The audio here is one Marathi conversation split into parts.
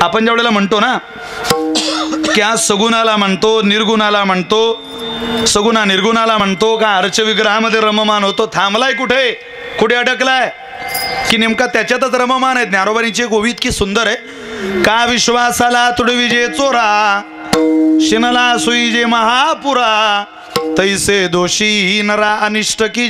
आपण ज्या वेळेला म्हणतो ना क्या सगुणाला म्हणतो, निर्गुणाला म्हणतो, सगुणा निर्गुणाला म्हणतो का अर्चविग्रहामध्ये रममान होतो, थांबलाय कुठे, कुठे अडकलाय की नेमका त्याच्यातच रममान आहे. ज्ञानोबांची एक ओवी इतकी सुंदर आहे, का विश्वासाला तुडविजे चोरा, शिनला सुईजे महापुरा, तैसे दोषी नरा अनिष्ट की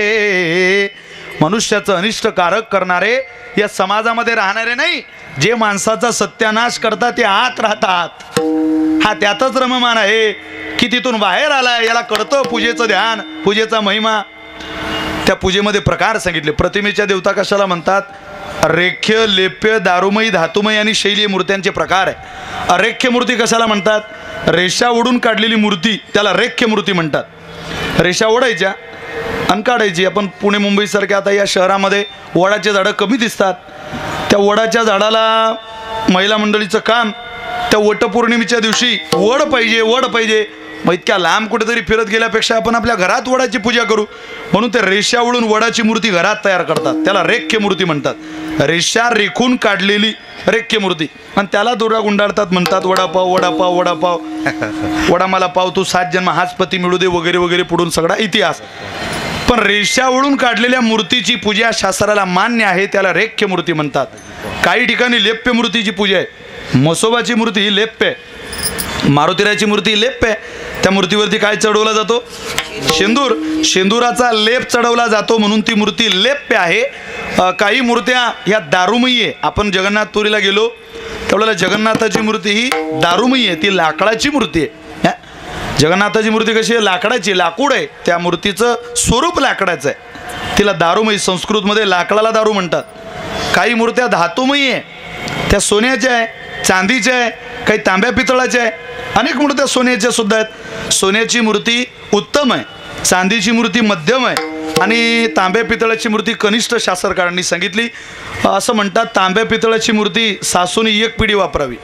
जे. मनुष्याचं अनिष्टकारक करणारे या समाजामध्ये राहणारे नाही, जे माणसाचा सत्यानाश करतात ते आत राहतात. हा त्यातच रममान आहे की तिथून बाहेर आलाय, याला कळतं पूजेचं ध्यान, पूजेचा महिमा. त्या पूजेमध्ये प्रकार सांगितले. प्रतिमेच्या देवता कशाला म्हणतात? रेख्य, लेप्य, दारुमयी, धातुमयी आणि शैली मूर्त्यांचे प्रकार आहे. अरेख्य मूर्ती कशाला म्हणतात? रेषा ओढून काढलेली मूर्ती, त्याला रेख्य मूर्ती म्हणतात. रेषा ओढायच्या आणि काढायची. आपण पुणे मुंबईसारख्या आता या शहरामध्ये वडाचे झाडं कमी दिसतात. त्या वडाच्या झाडाला महिला मंडळीचं काम, त्या वटपौर्णिमेच्या दिवशी वड पाहिजे, वड पाहिजे. मग इतक्या लांब कुठेतरी फिरत गेल्यापेक्षा आपण आपल्या घरात वडाची पूजा करू म्हणून ते रेषा ओढून वडाची मूर्ती घरात तयार करतात. त्याला रेख्य मूर्ती म्हणतात. रेषा रेखून काढलेली रेख्य मूर्ती, आणि त्याला दोरा गुंडाळतात, म्हणतात वडापाव वडापाव वडापाव, वडा मला पाव तू 7 जन्म हाच पती मिळू दे वगैरे वगैरे, पुढून सगळा इतिहास. पण रेषा ओढून काढलेल्या मूर्तीची पूजा शास्त्राला मान्य आहे, त्याला रेख्य मूर्ती म्हणतात. काही ठिकाणी लेप्य मूर्तीची पूजा आहे. म्हसोबाची मूर्ती ही लेप्य आहे, मारुतीराची मूर्ती लेप्य आहे. त्या मूर्तीवरती काय चढवला जातो? शेंदूर. शेंदुराचा लेप चढवला जातो म्हणून ती मूर्ती लेप्य आहे. काही मूर्त्या ह्या दारुमयी आहे. आपण जगन्नाथपुरीला गेलो त्यावेळेला जगन्नाथाची मूर्ती ही दारुमयी आहे, ती लाकडाची मूर्ती आहे. जगन्नाथाची मूर्ती कशी आहे? लाकडाची, लाकूड आहे. त्या मूर्तीचं स्वरूप लाकडाचं आहे, तिला दारुमयी, संस्कृतमध्ये लाकडाला दारू म्हणतात. काही मूर्त्या धातुमयी आहे, त्या सोन्याच्या आहे, चांदीच्या आहे, काही तांब्या पितळाच्या आहे, अनेक मूर्त्या सोन्याच्या सुद्धा आहेत. सोन्याची मूर्ती उत्तम आहे, चांदीची मूर्ती मध्यम आहे आणि तांब्या पितळाची मूर्ती कनिष्ठ शास्त्रकारांनी सांगितली. असं म्हणतात तांब्या पितळाची मूर्ती सासूने 1 पिढी वापरावी.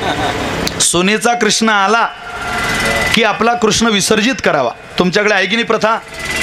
सोन्याचा कृष्ण आला की आपला कृष्ण विसर्जित करावा. तुमच्याकडे आहे की नाही प्रथा?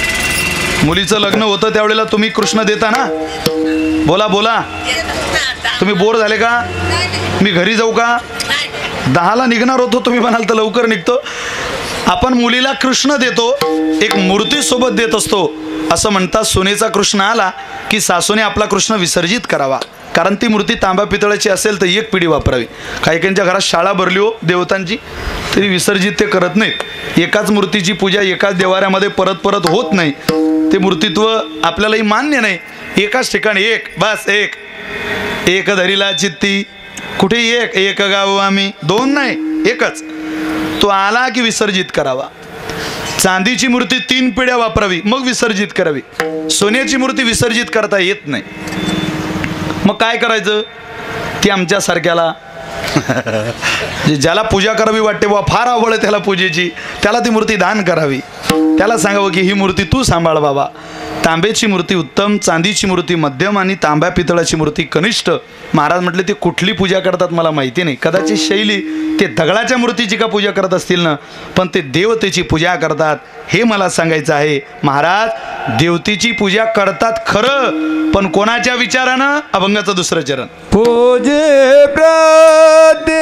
मुलीचं लग्न होतं त्यावेळेला तुम्ही कृष्ण देता ना? बोला बोला. तुम्ही बोर झाले का? मी घरी जाऊ का? 10ला निघणार होतो, तुम्ही म्हणाल तर लवकर निघतो. आपण मुलीला कृष्ण देतो, एक मूर्ती सोबत देत असतो. असं म्हणतात सोन्याचा कृष्ण आला की सासूने आपला कृष्ण विसर्जित करावा, कारण ती मूर्ती तांब्या पितळाची असेल तर 1 पिढी वापरावी. काही काहींच्या घरात शाळा भरली हो देवतांची, तरी विसर्जित ते करत नाहीत. एकाच मूर्तीची पूजा एकाच देवाऱ्यामध्ये परत परत होत नाही. ते मूर्तित्व आपल्यालाही मान्य नाही. एकाच ठिकाणी एक, बस एक, एक धरीला चित्ती, कुठे एक, एक गाव आम्ही, 2 नाही, एकच. तो आला की विसर्जित करावा. चांदीची मूर्ती 3 पिढ्या वापरावी मग विसर्जित करावी. सोन्याची मूर्ती विसर्जित करता येत नाही. मग काय करायचं? ती आमच्यासारख्याला ज्याला पूजा करावी वाटते वा फार आवड आहे त्याला पूजेची, त्याला ती मूर्ती दान करावी. त्याला सांगावं की ही मूर्ती तू सांभाळ बाबा. तांब्याची मूर्ती उत्तम, चांदीची मूर्ती मध्यम आणि तांब्या पितळाची मूर्ती कनिष्ठ. महाराज म्हटले ते कुठली पूजा करतात मला माहिती नाही, कदाचित शैली ते दगडाच्या मूर्तीची का पूजा करत असतील ना, पण ते देवतेची पूजा करतात हे मला सांगायचं आहे. महाराज देवतेची पूजा करतात खरं, पण कोणाच्या विचारानं? अभंगाचं 2रं चरण. पूजे प्रते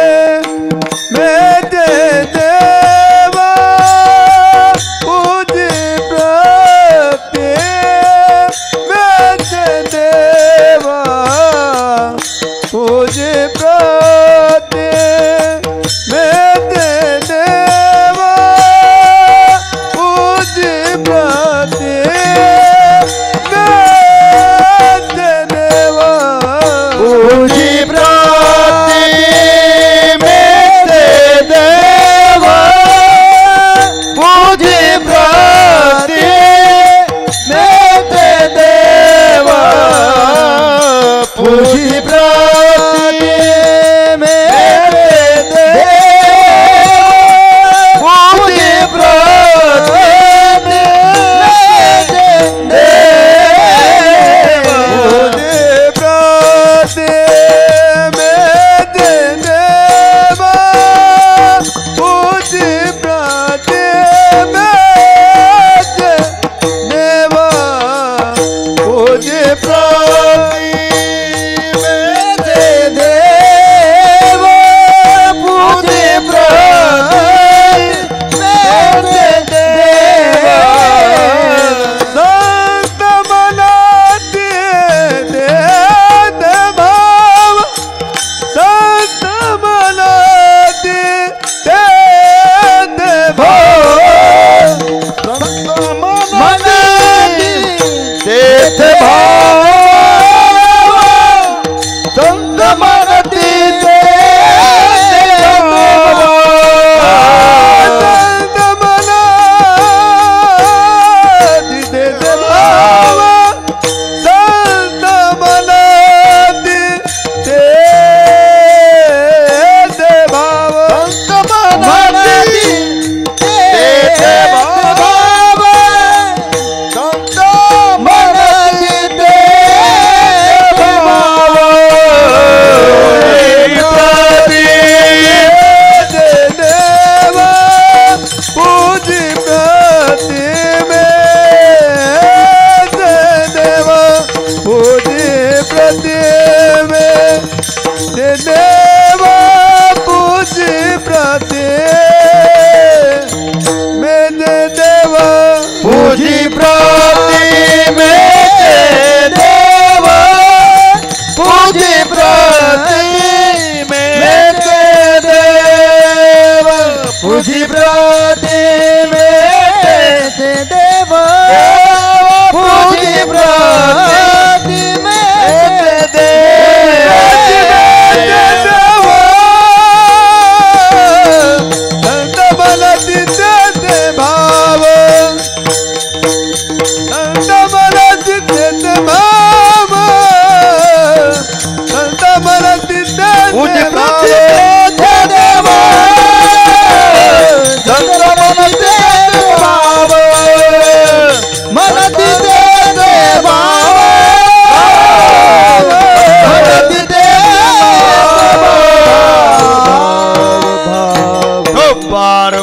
देवा, पूजे प्रते देवा, पूजे प्रते देवा, पूजे प्रते देवा, पूजे प्रते देवा पूजी प्रति में दे देवा पूजी प्रति में देवा पूजी प्रति में देवा पूजी प्रति में देवा पूजी प्रति में संत मला तिथे ते भाव संत मला तिथे ते भाव संत मला तिथे पूजी ते प्रति देवा संत मनते भाव मनती देवा मनती बार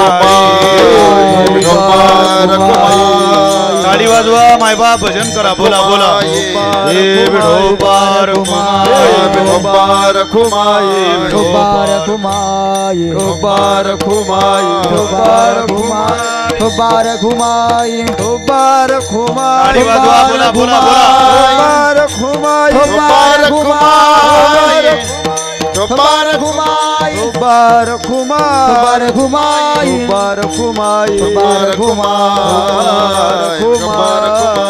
गाडी वाजवा मायबाप भजन करा बोला बोला हे विठोबार विठोबार खुमाई बार घुमाई विठोबार खुमाई बार घुमाई बार घुमाई बार घुमाई गाडी वाजवा बोला बोला बोला बार घुमाई विठोबार खुमाई विठोबार खुमाई बार घुमाई विठोबार खुमाई बार घुमाई विठोबार खुमाई विठोबार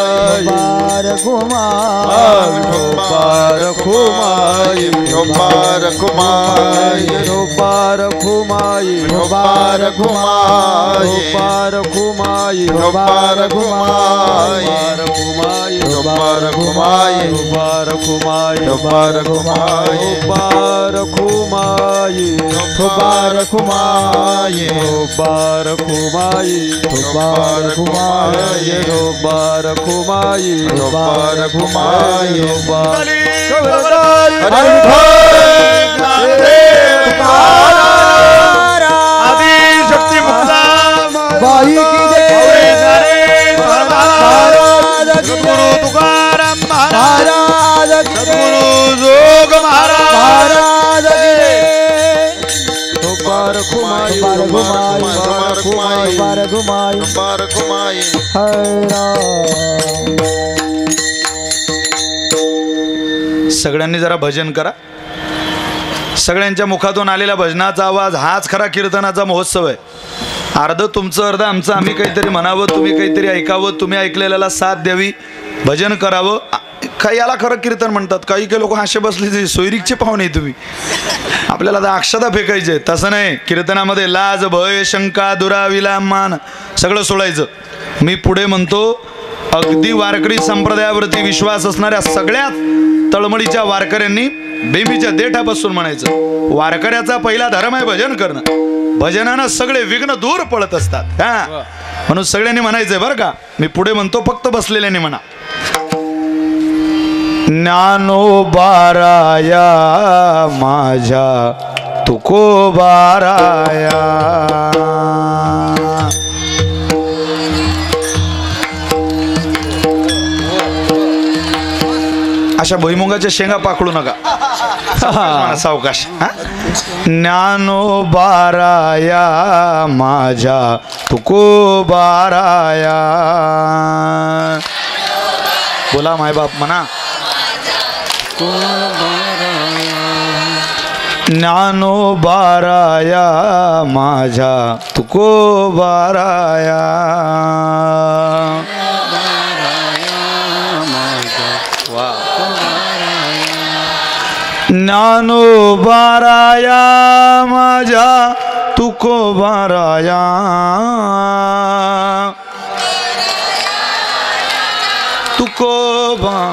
खुमाई बार घुमाई विठोबार खुमाई बार घुमाई विठोबार खुमाई बार घुमाई विठोबार खुमाई बार घुमाई विठोबार खुमाई बार घुमाई विठोबार खुमाई बार घुमाई विठोबार खुमाई बार घुमाई विठोबार खुमाई आदि शक्ती मुक्ता बाई की सद्गुरु तुकाराम महाराज महाराज सद्गुरु जोग महाराज बार घुमाई बार घुमाई बार घुमाई बार घुमाई विठोबार खुमाई सगळ्यांनी जरा भजन करा. सगळ्यांच्या मुखातून आलेल्या भजनाचा आवाज हाच खरा कीर्तनाचा महोत्सव आहे. अर्ध तुमचं अर्ध आमचं. आम्ही काहीतरी म्हणावं, तुम्ही काहीतरी ऐकावं, तुम्ही ऐकलेल्याला साथ द्यावी, भजन करावं. काही याला खरं कीर्तन म्हणतात. काही काही लोक हाशे बसले सोयरीकचे पाहुणे तुम्ही. आपल्याला तर अक्षता फेकायचे. तसं नाही. कीर्तनामध्ये लाज भय शंका दुराविला मान सगळं सोडायचं. मी पुढे म्हणतो अगदी वारकरी संप्रदायावरती विश्वास असणाऱ्या सगळ्यात तळमळीच्या वारकऱ्यांनी बेंबीच्या देठापासून म्हणायचं. वारकऱ्याचा पहिला धर्म आहे भजन करणं. भजनानं सगळे विघ्न दूर पळत असतात. हा म्हणून सगळ्यांनी म्हणायचंय बरं का. मी पुढे म्हणतो फक्त बसलेल्याने म्हणा. ज्ञानोबाराया माझ्या तुकोबाराया अशा भुईमुगाच्या शेंगा पाकडू नका. सावकाश. ज्ञानोबाराया माझ्या तुकोबाराया बोला मायबाप म्हणा. ज्ञानोबाराया माझ्या तुकोबाराया ज्ञानोबाराया माझ्या तुकोबाराया तुकोबा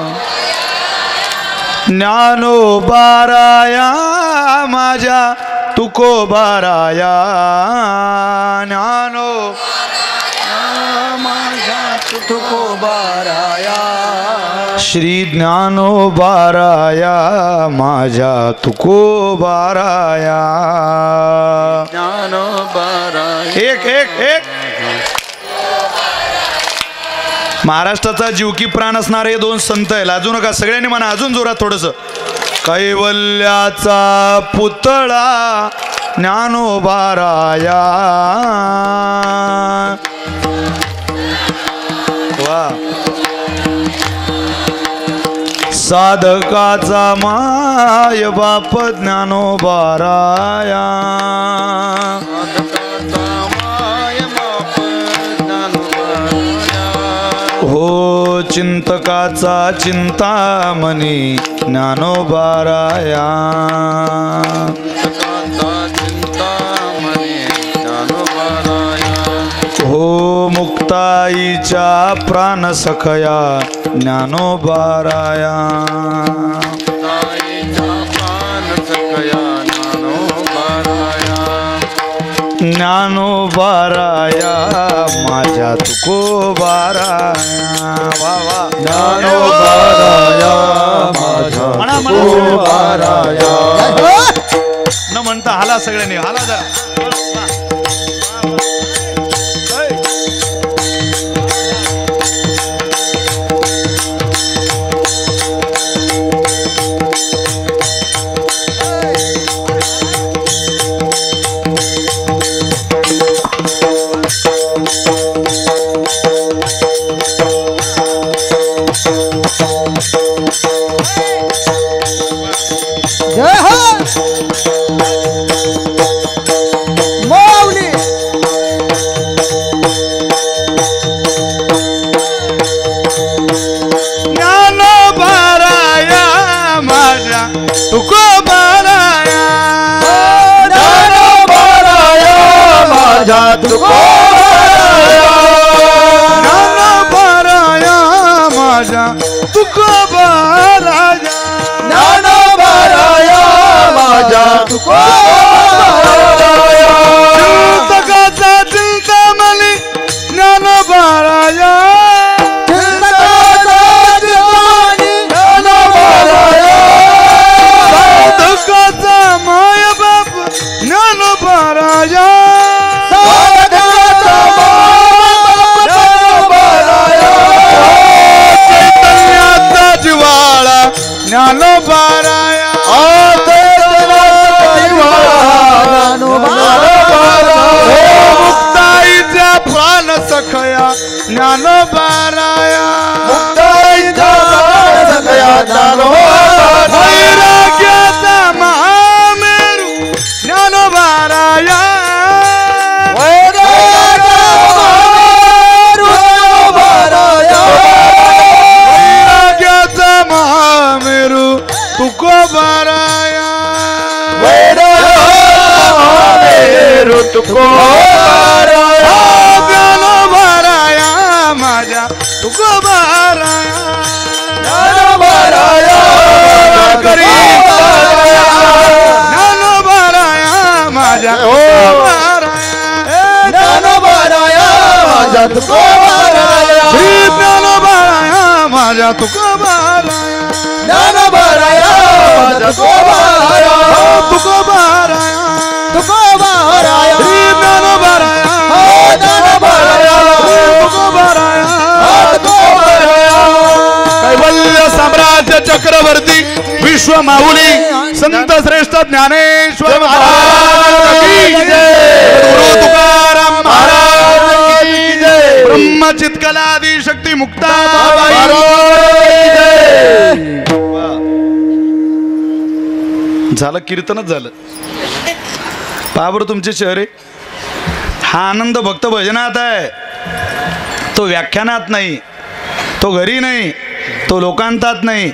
ज्ञानोबाराया माझ्या तुकोबाराया ज्ञानो माझ्या तुकोबाराया श्री ज्ञानोबाराया माझ्या तुकोबाराया ज्ञानोबाराया एक एक एक महाराष्ट्राचा जीवकी प्राण असणारे दोन संत आहे. लाजू नका. सगळ्यांनी म्हणा अजून जोरात थोडंसं. कैवल्याचा पुतळा ज्ञानोबाराया वा साधकाचा माय बाप ज्ञानोबाराया हो चिंतकाचा चिंतामणी ज्ञानोबाराया हो मुक्ताईच्या प्राणसखया ज्ञानोबाराया ज्ञानोबाराया माझ्या तुकोबाराया वा वा ज्ञानोबाराया माझ्या तुकोबाराया न म्हणता हाला सगळ्यांनी हाला जरा जय हो माऊली ज्ञानोबाराया माझ्या तुकोबाराया ज्ञानोबाराया माझ्या तुकोबाराया ज्ञानोबाराया माझ्या तुकोबाराया ज्ञानोबाराया माझ्या तुकोबाराया चिंतकाचा चिंतामणी ज्ञानोबाराया साधकाचा माय बाप ज्ञानोबाराया चैतन्याचा जिव्हाळा ज्ञानोबाराया मुक्ताईच्या प्राण सखया ज्ञानोबाराया वैराग्याचा महामेरू ज्ञानोबाराया वैराग्याचा महामेरू तुकोबाराया ज्ञानोबाराया माझ्या तुकोबाराया ज्ञानोबाराया माझ्या श्री ज्ञानोबाराया माझ्या तुकोबाराया तुकोबाराया श्री ज्ञानोबाराया कैवल्य साम्राज्य चक्रवर्ती विश्व माऊली संत श्रेष्ठ ज्ञानेश्वर महाराज की जय. गुरु तुकाराम महाराज की जय. ब्रह्म चित्कलादी शक्ती मुक्ताबाई झालं कीर्तनच झालं. पाबर तुमचे चेहरे. हा आनंद भक्त भजनात आहे, तो व्याख्यानात नाही, तो घरी नाही, तो लोकांतात नाही,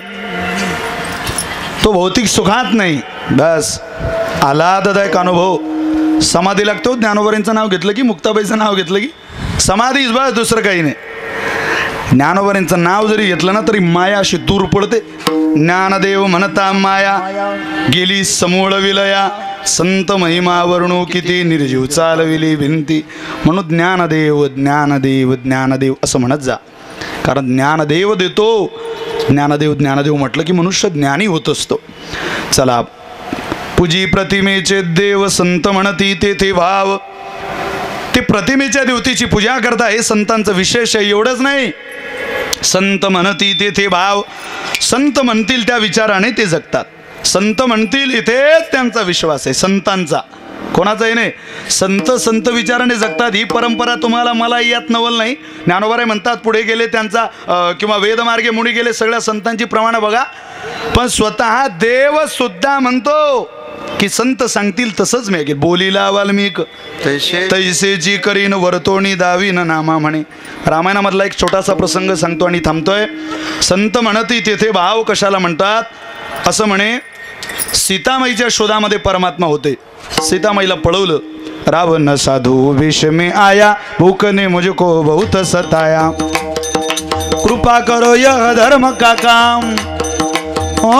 तो भौतिक सुखात नाही. बस आल्हाददायक अनुभव. समाधी लागतो. ज्ञानोबाईंचं नाव घेतलं की, मुक्ताबाईचं नाव घेतलं की समाधीच. बस दुसरं काही नाही. ज्ञानोबाईंचं नाव जरी घेतलं ना तरी माया अशी दूर पडते. ज्ञानदेव म्हणता माया गेली समूळ विलया, संत महिमा वर्णू किती निर्जीव चालविली भिंती. म्हणून ज्ञानदेव ज्ञानदेव ज्ञानदेव असं म्हणत जा. कारण ज्ञानदेव देतो. ज्ञानदेव ज्ञानदेव म्हटलं की मनुष्य ज्ञानी होत असतो. चला, पूजी प्रतिमेचे देव संत म्हणती तेथे भाव. ते प्रतिमेच्या देवतेची पूजा करता हे संतांचं विशेष आहे. एवढंच नाही, संत म्हणती तेथे भाव. संत म्हणतील त्या विचाराने ते जगतात. संत म्हणतील इथेच त्यांचा विश्वास आहे, संतांचा, कोणाचाही नाही. संत संत विचाराने जगतात. ही परंपरा तुम्हाला मला यात नवल नाही. ज्ञानोबाराय म्हणतात पुढे गेले त्यांचा किंवा वेदमार्गे मुनी गेले, सगळ्या संतांची प्रमाण बघा. पण स्वतः देव सुद्धा म्हणतो की संत सांगतील तसंच मी ऐकेल. बोलीला वाल्मिक तैसेची करीन वर्तोणी दावीन नामा म्हणे. रामायणामधला एक छोटासा प्रसंग सांगतो आणि थांबतोय. संत म्हणती तेथे भाव कशाला म्हणतात, असं म्हणे सीतामाईच्या शोधामध्ये परमात्मा होते. सीतामाईला पळवलं. रावण साधू विष में आया, भूख ने मुझको बहुत सताया, कृपा करो यह धर्म का काम, ओ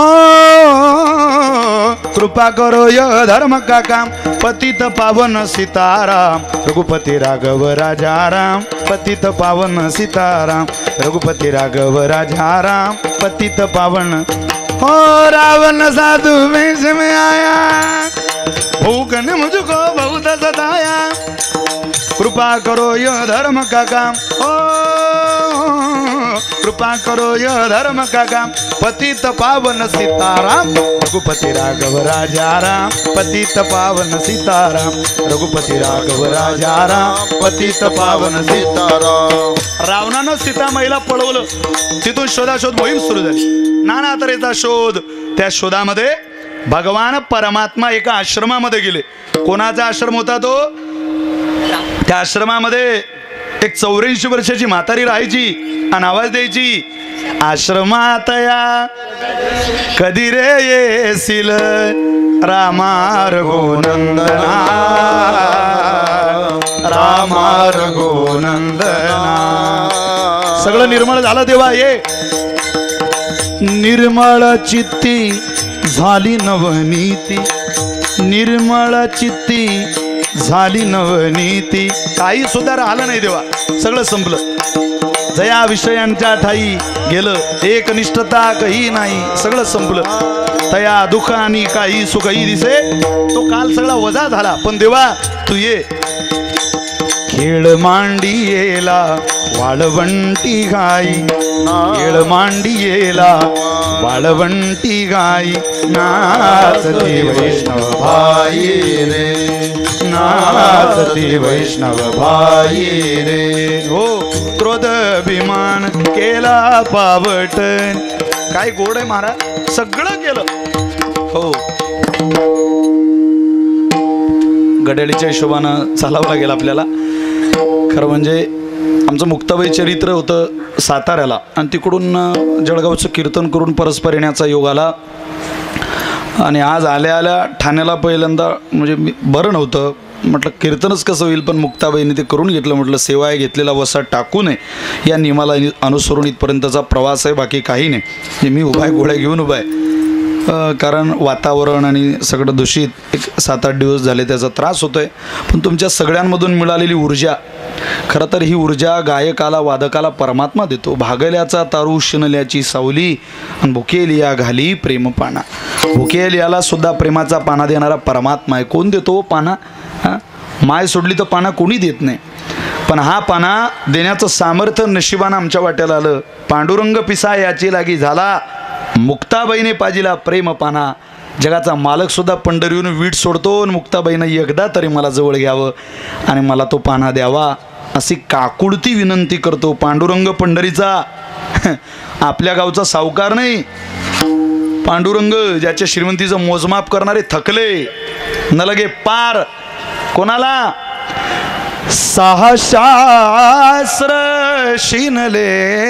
कृपा करो यह धर्म का काम, पतित पावन सीताराम रघुपति राघव राजा राम, पतित पावन सीताराम रघुपति राघव राजा राम, पतित पावन. हो रावण साधु वेश में आया, भूख ने मुझको बहुत सताया, कृपा करो यह धर्म का काम, ओ कृपा करो यह धर्म का काम, पतित पावन सीताराम रघुपति राघव राजा राम, पतित पावन सीताराम रघुपति राघव राजा राम, पतित पावन सीताराम. रावणानं सीतामाईला पळवलं. तिथून शोधाशोध मोहीम सुरू झाली. नाना तऱ्हेचा शोध. त्या शोधामध्ये भगवान परमात्मा एका आश्रमामध्ये गेले. कोणाचा आश्रम होता तो? त्या आश्रमामध्ये एक 84 वर्षाची म्हातारी राहायची आणि आवाज द्यायची, आश्रमात या कधी रे येशील रामा रघुनंदना, रामा रघुनंदना. सगळं निर्मळ झालं तेव्हा ये. निर्मळ चित्ती झाली नवनीती, निर्मळ चित्ती झाली नवनीती. काही सुद्धा राहिलं नाही देवा, सगळं संपलं. जया विषयांच्या ठाई गेलं, एक निष्ठता काही नाही, सगळं संपलं. तया दुःख आणि काही सुखही दिसे, तो काल सगळा वजा झाला. पण देवा तू ये. खेळ मांडियेला वाळवंटी गाई, खेळ मांडियेला वाळवंटी गाई, नाचती वैष्णव भाई रे, नाचती वैष्णव भाई रे. हो क्रोध अभिमान केला पावटन. काय गोड आहे महाराज, सगळं केलं. हो गड्याळीच्या हिशोबानं चालावं लागेल आपल्याला. खरं म्हणजे आमचं मुक्ताबाई चरित्र होतं साताऱ्याला आणि तिकडून जळगावचं कीर्तन करून परस्पर येण्याचा योग आला. आणि आज आल्या आल्या ठाण्याला पहिल्यांदा म्हणजे मी बरं नव्हतं, म्हटलं कीर्तनच कसं होईल, पण मुक्ताबाईंनी ते करून घेतलं. म्हटलं सेवा घेतलेला वसा टाकू नये या नियमाला अनुसरून इथपर्यंतचा प्रवास आहे, बाकी काही नाही. मी उभा आहे, गोळ्या घेऊन उभा आहे. कारण वातावरण आणि सगळं दूषित एक 7-8 दिवस झाले, त्याचा त्रास होतो आहे. पण तुमच्या सगळ्यांमधून मिळालेली ऊर्जा, खरं तर ही ऊर्जा गायकाला वादकाला परमात्मा देतो. भागल्याचा तारू शिनल्याची सावली आणि भुकेलिया घाली प्रेमपाना. भुकेलियाला सुद्धा प्रेमाचा पाना देणारा परमात्मा आहे. कोण देतो पाना? माय सोडली तर पाना कोणी देत नाही. पण हा पाना देण्याचं सामर्थ्य नशिबानं आमच्या वाट्याला आलं. पांडुरंग पिसा याची लागी झाला, मुक्ताबाईने पाजिला प्रेम पाना. जगाचा मालक सुद्धा पंढरीहून वीट सोडतो आणि मुक्ताबाईनं एकदा तरी मला जवळ घ्यावं आणि मला तो पाना द्यावा अशी काकुळती विनंती करतो. पांडुरंग पंढरीचा आपल्या गावचा सावकार नाही. पांडुरंग ज्याच्या श्रीमंतीचं मोजमाप करणारे थकले न लगे पार. कोणाला? 6 शास्त्र शिनले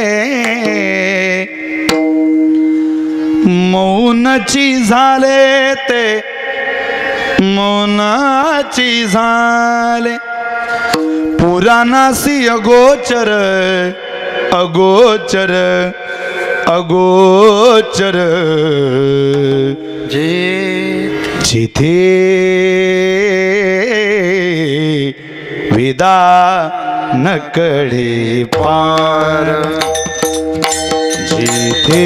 मौनाची झाले ते, मौनाची झाले पुराणासी अगोचर, अगोचर अगोचर. जिथे विधानकडे पार, जिथे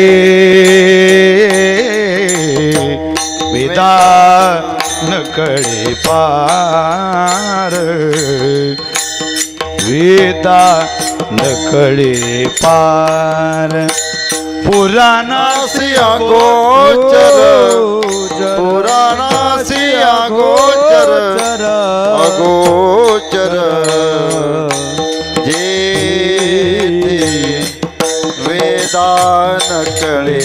विधानकडे पार, विधानकडे पार. पुराणासिया गोचर पुराणासिया गोचर अगोचर जे वेदान कळे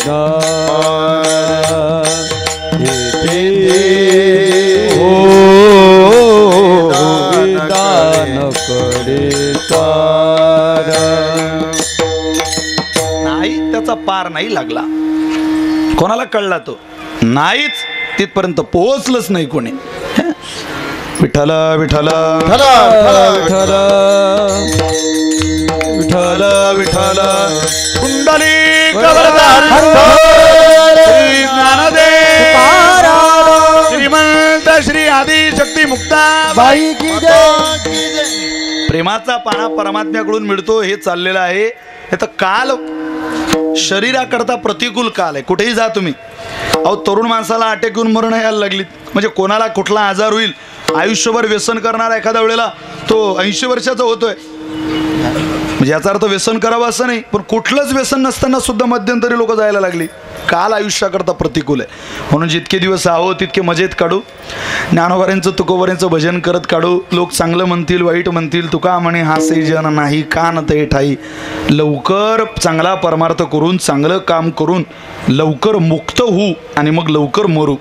नाही त्याचा पार नाही लागला. कोणाला कळला तो नाहीच, तिथपर्यंत पोहोचलंच नाही कोणी. विठ्ठल विठ्ठल विठ्ठल विठ्ठल विठ्ठल कुंडली श्री ज्ञानदेव श्रीमंत श्री आदिशक्ती मुक्ता बाई की जय. प्रेमाचा पाना परमात्म्याकडून मिळतो हे चाललेलं आहे. हे तर काल शरीराकरता प्रतिकूल काल आहे. कुठेही जा तुम्ही, अहो तरुण माणसाला अटॅक येऊन मरण यायला लागलीत. म्हणजे कोणाला कुठला आजार होईल. आयुष्यभर व्यसन करणारा एखाद्या वेळेला तो 80 वर्षाचा होतोय. म्हणजे याचा अर्थ व्यसन करावं असं नाही, पण कुठलंच व्यसन नसताना सुद्धा मध्यंतरी लोक जायला लागली. काल आयुष्याकरता प्रतिकूल आहे. म्हणून जितके दिवस आहो तितके मजेत काढू. ज्ञानोबाऱ्यांचं तुकोबाऱ्यांचं भजन करत काढू. लोक चांगलं म्हणतील वाईट म्हणतील. तुका म्हणे हासे जन नाही कान ते ठाई. लवकर चांगला परमार्थ करून चांगलं काम करून लवकर मुक्त होऊ आणि मग लवकर मरू.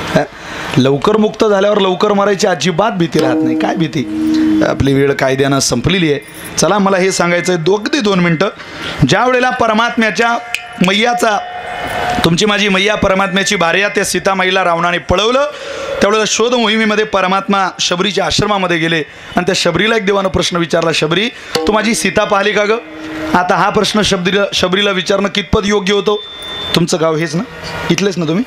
लवकर मुक्त झाल्यावर लवकर मरायची अजिबात भीती राहत नाही. काय भीती, आपली वेळ कायद्यानं संपलेली आहे. चला मला हे सांगायचं आहे अगदी 2 मिनटं. ज्या वेळेला परमात्म्याच्या मैयाचा तुमची माझी मैया परमात्म्याची भार्या त्या सीतामाईला रावणाने पळवलं, त्यावेळेला शोध मोहिमेमध्ये परमात्मा शबरीच्या आश्रमामध्ये गेले आणि त्या शबरीला एक देवानं प्रश्न विचारला, शबरी तू माझी सीता पाहिली का गं? आता हा प्रश्न शबरीला विचारणं कितपत योग्य होतं? तुमचं गाव हेच ना, इथलेच ना तुम्ही?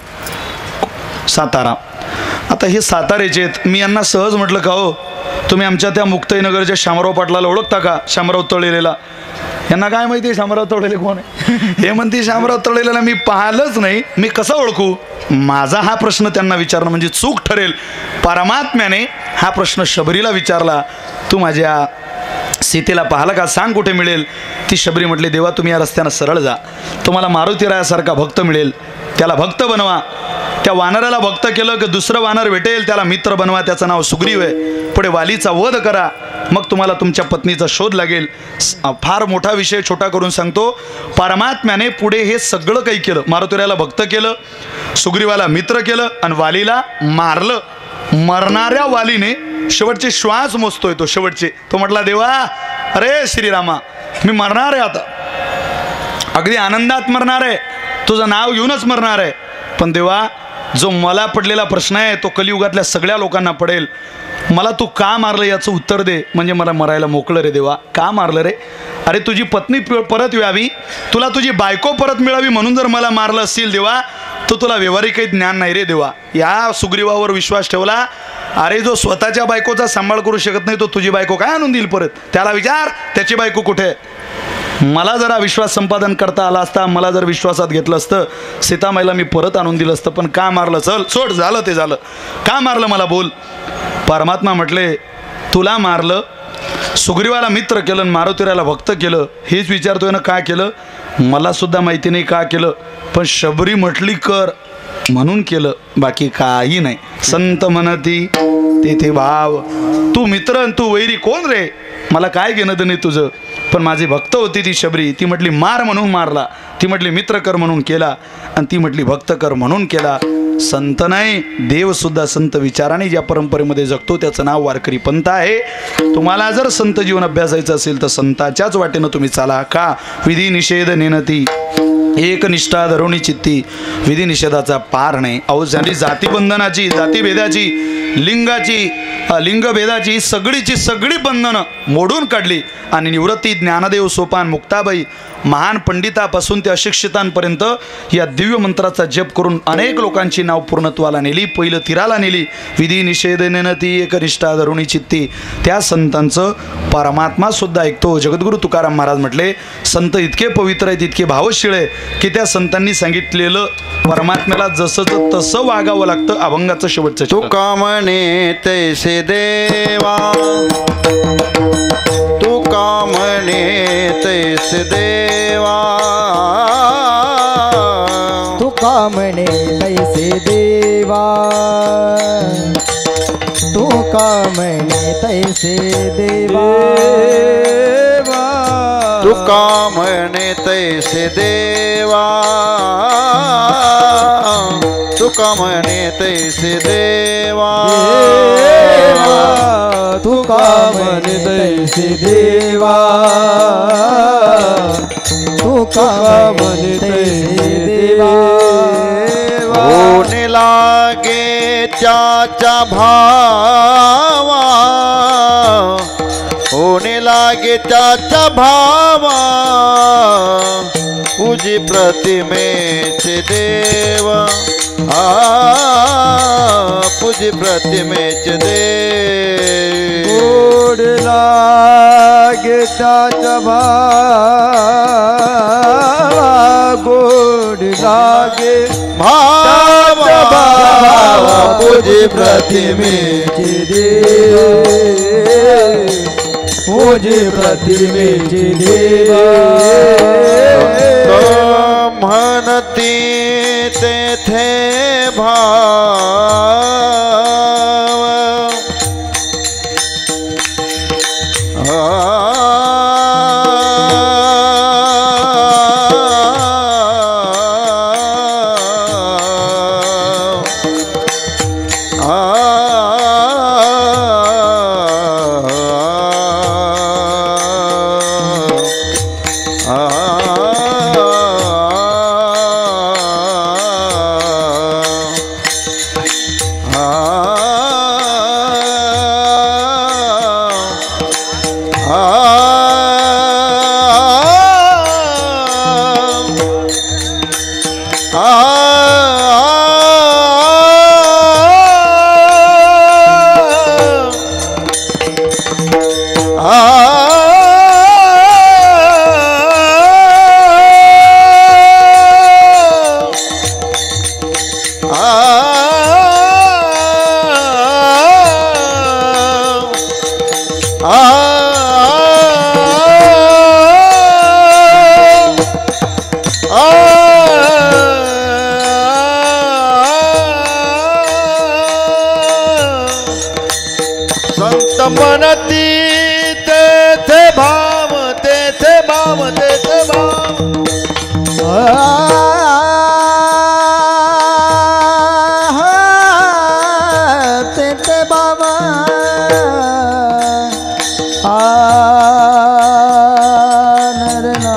सातारा. आता हे साताऱ्याचे आहेत. मी यांना सहज म्हटलं का हो तुम्ही आमच्या त्या मुक्ताईनगरच्या शामराव पाटलाला ओळखता का? शामराव तळेलेला. यांना काय माहिती शामराव तळेले कोण आहे? हे म्हणते शामराव तळेलेला मी पाहिलंच नाही, मी कसं ओळखू? माझा हा प्रश्न त्यांना विचारणं म्हणजे चूक ठरेल. परमात्म्याने हा प्रश्न शबरीला विचारला, तू माझ्या सीतेला पाहिलं का? सांग कुठे मिळेल? ती शबरी म्हटली, देवा तुम्ही या रस्त्यानं सरळ जा, तुम्हाला मारुतीरायासारखा भक्त मिळेल, त्याला भक्त बनवा. त्या वानराला भक्त केलं की दुसरं वानर भेटेल, त्याला मित्र बनवा, त्याचं नाव सुग्रीव आहे. पुढे वालीचा वध करा, मग तुम्हाला तुमच्या पत्नीचा शोध लागेल. फार मोठा विषय छोटा करून सांगतो. परमात्म्याने पुढे हे सगळं काही केलं. मारुतीरायाला भक्त केलं, सुग्रीवाला मित्र केलं आणि वालीला मारलं. मरणाऱ्या वालीने शेवटचे श्वास मोजतोय तो शेवटचे. तो म्हटला, देवा अरे श्रीरामा मी मरणार आहे, आता अगदी आनंदात मरणार आहे, तुझं नाव घेऊनच मरणार आहे. पण देवा जो मला पडलेला प्रश्न आहे तो कलियुगातल्या सगळ्या लोकांना पडेल. मला तू का मारलं याचं उत्तर दे, म्हणजे मला मरायला मोकळं रे देवा. का मारलं रे? अरे तुझी पत्नी परत यावी, तुला तुझी बायको परत मिळावी म्हणून जर मला मारलं असतील देवा, तर तुला व्यवहारिक काही ज्ञान नाही रे देवा. या सुग्रीवावर विश्वास ठेवला. अरे जो स्वतःच्या बायकोचा सांभाळ करू शकत नाही तो तुझी बायको काय आणून देईल परत? त्याला विचार त्याची बायको कुठे. मला जरा विश्वास संपादन करता आला असता, मला जर विश्वासात घेतलं असतं, सीतामाईला मी परत आणून दिलं असतं. पण का मारलं? चल सोड, झालं ते झालं. का मारलं मला बोल. परमात्मा म्हटले, तुला मारलं, सुग्रीवाला मित्र केलं, मारुतीरायाला भक्त केलं. हेच विचारतोय ना का केलं? मला सुद्धा माहिती नाही का केलं, पण शबरी म्हटली कर म्हणून केलं, बाकी काही नाही. संत म्हणती तेथे भाव. तू मित्र तू वैरी कोण रे? मला काय घेणं नाही तुझं. पण माझी भक्त होती ती शबरी, ती म्हटली मार म्हणून मारला, ती म्हटली मित्र कर म्हणून केला, आणि ती म्हटली भक्त कर म्हणून केला. संत नाही, देव सुद्धा संत विचाराने ज्या परंपरेमध्ये जगतो त्याचं नाव वारकरी पंथ आहे. तुम्हाला जर संत जीवन अभ्यासायचं असेल तर संताच्याच वाटेनं तुम्ही चाला. का? विधी निषेध नेनती एक निष्ठा धरुणी चित्ती. विधी निषेधाचा पार नाही. अहो झाली जातीबंधनाची, जातीभेदाची, लिंगाची, लिंगभेदाची सगळीची सगळी बंधनं मोडून काढली आणि निवृत्ती ज्ञानदेव सोपान मुक्ताबाई महान पंडितापासून ते अशिक्षितांपर्यंत या दिव्य मंत्राचा जप करून अनेक लोकांची नाव पूर्णत्वाला नेली, पहिलं तीराला नेली. विधी निषेध नेनती एकनिष्ठा धरुणी चित्ती. त्या संतांचं परमात्मा सुद्धा ऐकतो. जगद्गुरु तुकाराम महाराज म्हटले, संत इतके पवित्र आहेत, इतके भावशीळ आहे की त्या संतांनी सांगितलेलं परमात्म्याला जसं तसं वागावं लागतं. अभंगाचं शेवटचं तुका म्हणे तैसे देवा, तुका म्हणे तैसे देवा, म्हणे तैसे देवा तू का म्हणे तैसे देवा तुका म्हणे तैसे देवा तुका म्हणे तैसे देवा तू का म्हणे तैसे देवा तू का म्हणे तैसे देवा होने लागे त्याचा भावा होने लागे त्याचा भावा पूजी प्रतिमेचे देव पूजी प्रतिमेचे देव गोड लागे त्याचा भावा गोड लागे भावा पूजी प्रतिमेचे देव पूजे प्रतिमेचे देव म्हणती तेथे भाव संत म्हणती तेथे भाव तेथे भाव तेथे भाव तेथे बाबा नरना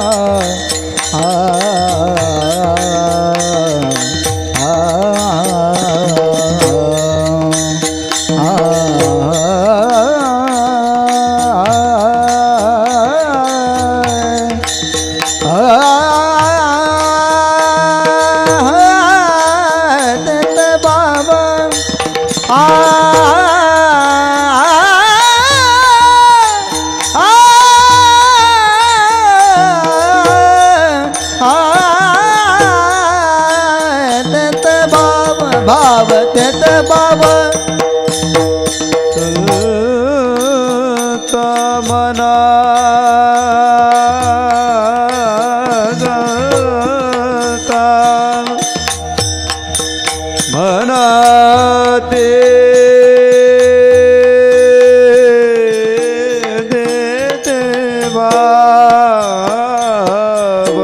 भाव तेत भाव मना मनाते देते भाव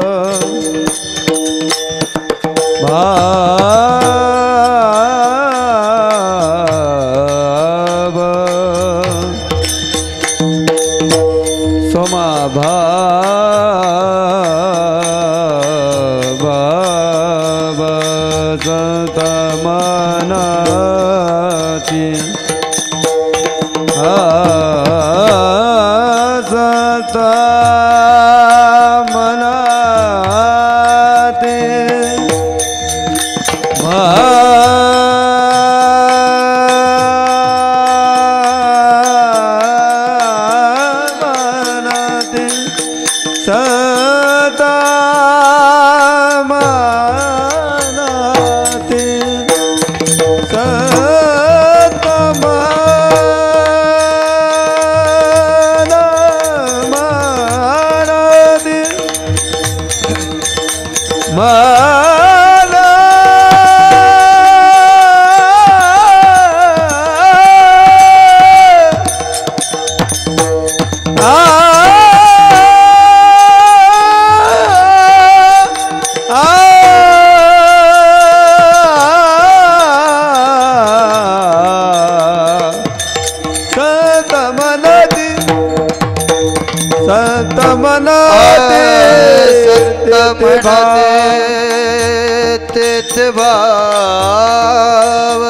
सोमा भाव संत मनाची संत मनाते सदा मनाते सदा संत म्हणते संत म्हणते तेथे भाव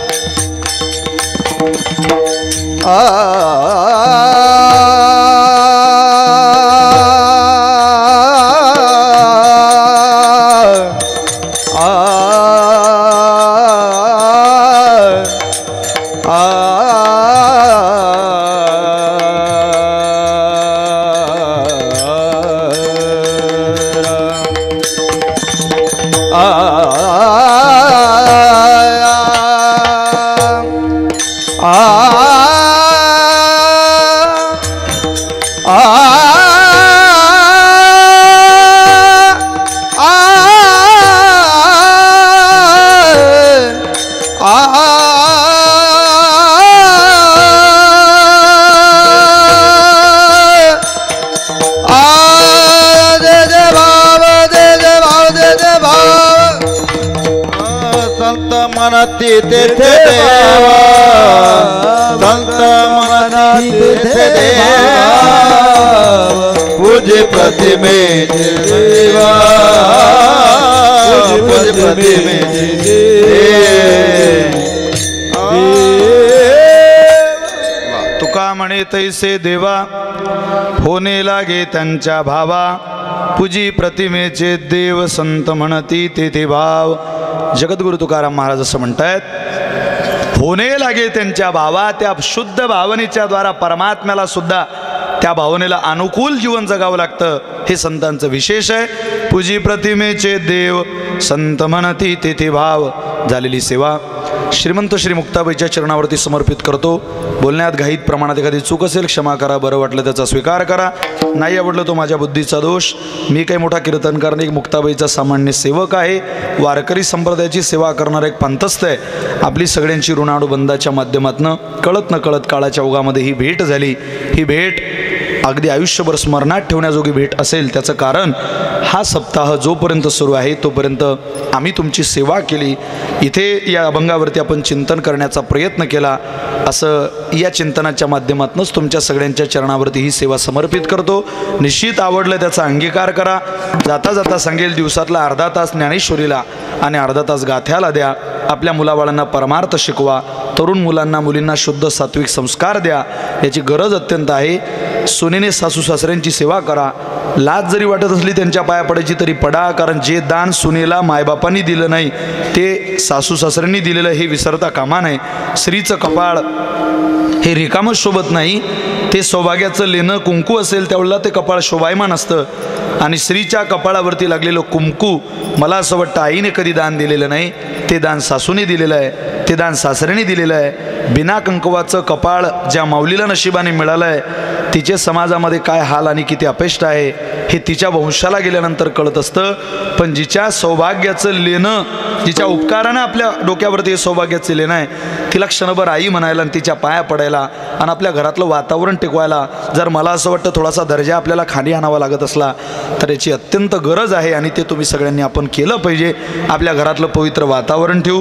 म्हणती तेथे देवा संत म्हणती तेथे देवा पूजे प्रतिमेचे देवा पूजे प्रतिमेचे तुका म्हणे तैसे देवा होणे लागे त्यांच्या भावा पूजी प्रतिमेचे देव संत म्हणती तेथे भाव. जगद्गुरु तुकाराम महाराज असं म्हणतायत होणे लागे त्यांच्या भावा. त्या शुद्ध भावनेच्या द्वारा परमात्म्याला सुद्धा त्या भावनेला अनुकूल जीवन जगावं लागतं. हे संतांचं विशेष आहे. पूजी प्रतिमेचे देव संत म्हणती तेथे भाव. झालेली सेवा श्रीमंत श्री मुक्ताबाईच्या चरणावरती समर्पित करतो. बोलण्यात घाईत प्रमाणात एखादी चूक असेल क्षमा करा. बरं वाटलं त्याचा स्वीकार करा. नाही आवडलं तो माझ्या बुद्धीचा दोष. मी काही मोठा कीर्तनकार नाही, मुक्ताबाईचा सामान्य सेवक आहे. वारकरी संप्रदायाची सेवा करणारा एक पंथस्थ आहे. आपली सगळ्यांची ऋणानुबंधाच्या माध्यमातून कळत न कळत काळाच्या ओघामध्ये ही भेट झाली. ही भेट अगदी आयुष्यभर स्मरणात ठेवण्याजोगी भेट असेल. त्याचं कारण हा सप्ताह जोपर्यंत सुरू आहे तोपर्यंत आम्ही तुमची सेवा केली. इथे या अभंगावरती आपण चिंतन करण्याचा प्रयत्न केला. असं या चिंतनाच्या माध्यमातूनच तुमच्या सगळ्यांच्या चरणावरती ही सेवा समर्पित करतो. निश्चित आवडलं त्याचा अंगीकार करा. जाता जाता सांगेल दिवसातला अर्धा तास ज्ञानेश्वरीला आणि अर्धा तास गाथ्याला द्या. आपल्या मुलाबाळांना परमार्थ शिकवा. तरुण मुलांना मुलींना शुद्ध सात्विक संस्कार द्या. याची गरज अत्यंत आहे. सुनेने सासू सासऱ्यांची सेवा करा. लाज जरी वाटत असली त्यांच्या पाया पडायची तरी पडा. कारण जे दान सुनेला मायबापांनी दिलं नाही ते सासू सासऱ्यांनी दिलेलं हे विसरता कामा नये. स्त्रीचं कपाळ हे रिकामं शोभत नाही. ते सौभाग्याचं लेणं कुंकू असेल त्यावेळेला ते कपाळ शोभायमान असतं. आणि स्त्रीच्या कपाळावरती लागलेलं कुंकू मला असं वाटतं आईने कधी दान दिलेलं नाही. ते दान सासूने दिलेलं आहे. ते दान सासऱ्याने दिलेलं आहे. बिना कंकवाचं कपाळ ज्या माऊलीला नशिबाने मिळालं आहे तिचे समाजामध्ये काय हाल आणि किती अपेष्ट आहे हे तिच्या वंशाला गेल्यानंतर कळत असतं. पण जिच्या सौभाग्याचं लेणं, जिच्या उपकारानं आपल्या डोक्यावरती हे सौभाग्याचं लेणं आहे, तिला क्षणभर आई म्हणायला आणि तिच्या पाया पडायला आणि आपल्या घरातलं वातावरण टिकवायला जर मला असं वाटतं थोडासा दर्जा आपल्याला खाली आणावा लागत असला तर याची अत्यंत गरज आहे. आणि ते तुम्ही सगळ्यांनी आपण केलं पाहिजे. आपल्या घरातलं पवित्र वातावरण ठेवू.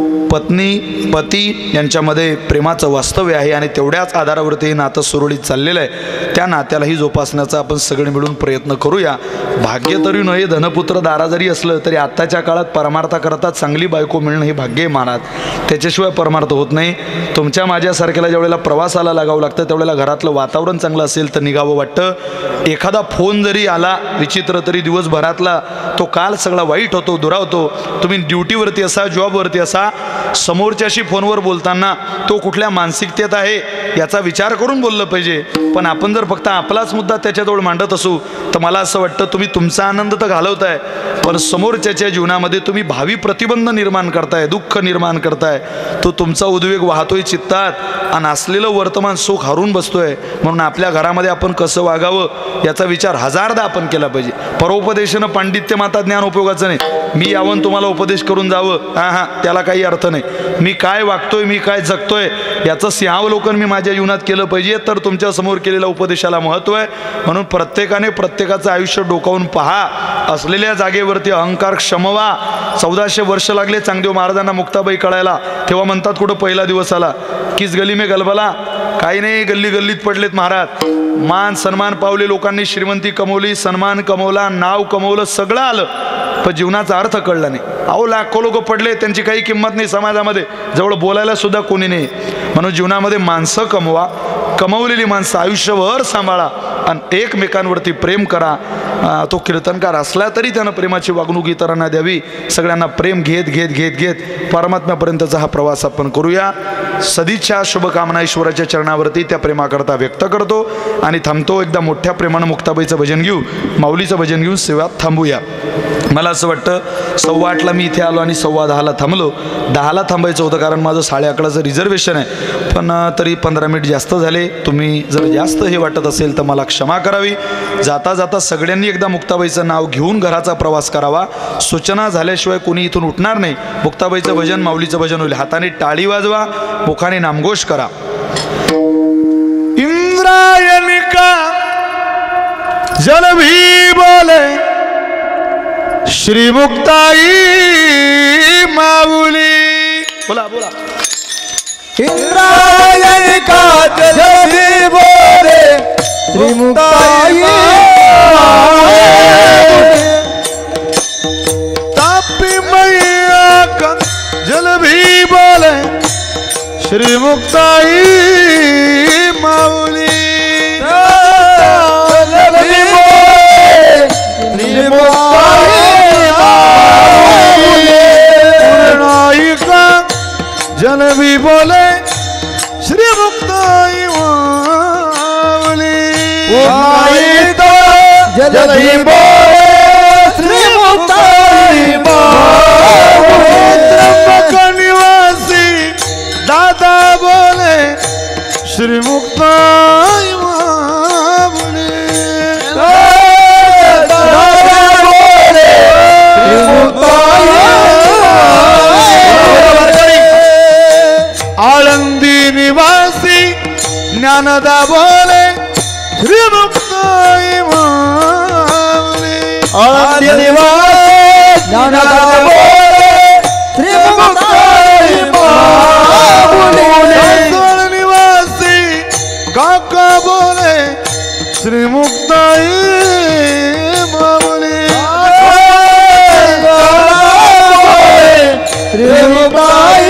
पत्नी पती यांच्यामध्ये प्रेमाचं वास्तव्य आहे आणि तेवढ्याच आधारावरती हे नातं सुरळीत चाललेलं आहे. त्या नात्यालाही जोपासण्याचा आपण सगळे मिळून प्रयत्न करूया. भाग्य तरी नये धनपुत्र दारा जरी असलं तरी आत्ताच्या काळात परमार्थाकरता चांगली बायको मिळणं हे भाग्य आहे महाराज. त्याच्याशिवाय परमार्थ होत नाही. तुमच्या माझ्यासारख्याला ज्यावेळेला प्रवासाला लागावं लागतं त्यावेळेला घरातलं वातावरण चांगलं असेल तर निघावं वाटतं. एखादा फोन जरी आला विचित्र तरी दिवसभरातला तो काल सगळा वाईट होतो, दुरावतो. तुम्ही ड्युटीवरती असा, जॉबवरती असा, समोरच्याशी फोनवर बोलताना तो कुठल्या मानसिकतेत आहे याचा विचार करून बोललं पाहिजे. पण आपण जर फक्त आपलाच मुद्दा त्याच्याजवळ मांडत असू तर मला असं वाटतं तुम्ही तुमचा आनंद तर घालवताय पण समोरच्याच्या जीवनामध्ये तुम्ही भावी प्रतिबंध निर्माण करताय, दुःख निर्माण करताय. तो तुमचा उद्वेग वाहतोय चित्तात आणि असलेलं वर्तमान सुख हरून बसतोय. म्हणून आपल्या घरामध्ये आपण कसं वागावं याचा विचार हजारदा आपण केला पाहिजे. परोपदेशानं पांडित्य माता ज्ञान उपयोगाचं नाही. मी यावं तुम्हाला उपदेश करून जावं, त्याला काही अर्थ नाही. मी काय वागतोय, मी काय जगतोय याचं सिंहावलोकन मी माझ्या जीवनात केलं पाहिजे तर तुमच्या समोर केलेल्या उपदेशाला महत्त्व आहे. म्हणून प्रत्येकाने प्रत्येकाचं आयुष्य डोकावून पहा. असलेल्या जागेवरती अहंकार क्षमवा. 1400 वर्ष लागले चांगदेव महाराजांना मुक्ताबाई कळायला. तेव्हा म्हणतात कुठं पहिला दिवस आला, किस गली में गलबला, काही नाही, गल्ली गल्लीत पडलेत महाराज. मान सन्मान पावले लोकांनी, श्रीमंती कमवली, सन्मान कमवला, नाव कमवलं, सगळं आलं, पण जीवनाचा अर्थ कळला नाही. अहो लाखो लोक पडले, त्यांची काही किंमत नाही समाजामध्ये, जवळ बोलायला सुद्धा कोणी नाही. म्हणून जीवनामध्ये माणसं कमवा, कमवलेली माणसं आयुष्यभर सांभाळा आणि एकमेकांवरती प्रेम करा. तो कीर्तनकार असला तरी त्यानं प्रेमाची वागणूक इतरांना द्यावी. सगळ्यांना प्रेम घेत घेत घेत घेत परमात्म्यापर्यंतचा हा प्रवास आपण करूया. सदिच्छा शुभकामना ईश्वराच्या चरणावरती त्या प्रेमाकरता व्यक्त करतो आणि थांबतो. एकदा मोठ्या प्रेमानं मुक्ताबाईचं भजन घेऊ, माऊलीचं भजन घेऊन सेवात थांबूया. मला असं वाटतं 8:15ला मी इथे आलो आणि 10:15ला थांबलो. 10ला थांबायचं होतं कारण माझं 11:30चं रिझर्वेशन आहे, पण तरी 15 मिनिट जास्त झाले. तुम्ही जर जास्त हे वाटत असेल तर मला क्षमा करावी. जाता जाता सगळ्यांनी एकदा मुक्ताबाईचं नाव घेऊन घराचा प्रवास करावा. सूचना झाल्याशिवाय कोणी इथून उठणार नाही. मुक्ताबाईचं भजन, माऊलीचं भजन होईल. हाताने टाळी वाजवा, मुखाने नामघोष करा. इंद्रायणी का जल भी बोले श्री मुक्ताई माऊली. बोला बोला. इंद्रायणी का जल भी बोले श्री मुक्ताई तापी मैया का जल भी बोले श्री मुक्ताई माऊली. श्री मुक्ताई जल भी बोले श्री मुक्ताई माऊली. जल भी बोले श्री मुक्ताई माऊली. त्र्यंबक निवासी दादा बोले श्री मुक्ताई माऊली. आळंदी निवासी ज्ञानदा बोले श्री मुक्ताई माऊली. आळंदी निवासी ज्ञानदा बोले श्री मुक्ताई माऊली. निवासी काका बोले श्री मुक्ताई माऊली. श्री मुक्ताई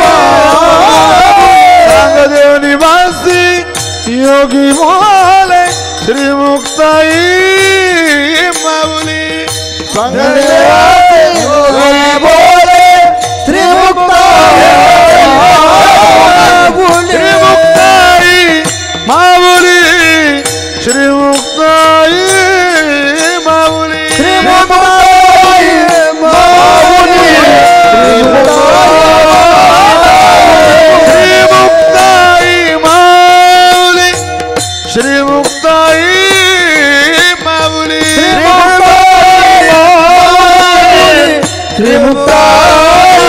देव निवासी योगी बोले श्री मुक्ताई माऊली. योगी बोले श्री मुक्ताई माऊली. श्री मुक्ताई माऊली. श्री मुक्ताई माऊली. श्री मुक्ताई माऊली. श्री मुक्ताई माऊली. श्री मुक्ताई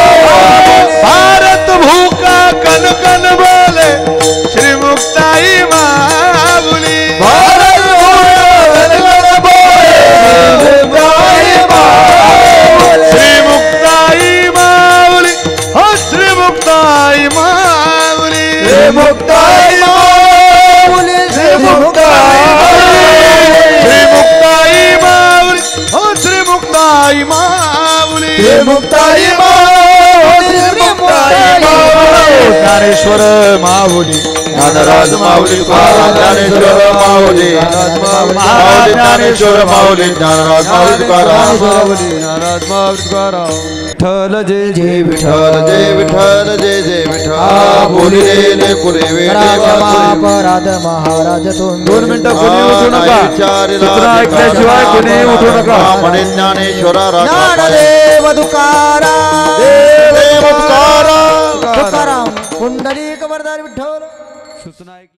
भारत भूका कन कन बोले श्री मुक्ताई माऊली. भारत श्री मुक्ताई माऊली. हो श्री मुक्ताई माऊली. श्री मुक्ताई माऊली. श्री मुक्ताई श्री मुक्ताई माऊली. हो श्री मुक्ताई माऊली. श्री मुक्ताई माऊली. श्री मुक्ताई माऊली. ज्ञानेश्वर माऊली, ज्ञानराज माऊली, ज्ञानेश्वर माऊली, माऊली ज्ञानेश्वर माऊली, ज्ञानराज माऊली, ज्ञानराज माऊली तुकाराम. विठ्ठल जय जय विठ्ठल जय विठ्ठल जय जय विठ्ठल. बोली रे कुरे वे अपराध महाराज तुम्ही. 2 मिनिटं कोणी उठू नका. सूचना ऐकल्याशिवाय कोणी उठू नका. म्हणे ज्ञानेश्वर ज्ञानदेव तुकाराम. देव तुकाराम. तुकाराम पुंडलिक वरदारी विठ्ठल. सूचना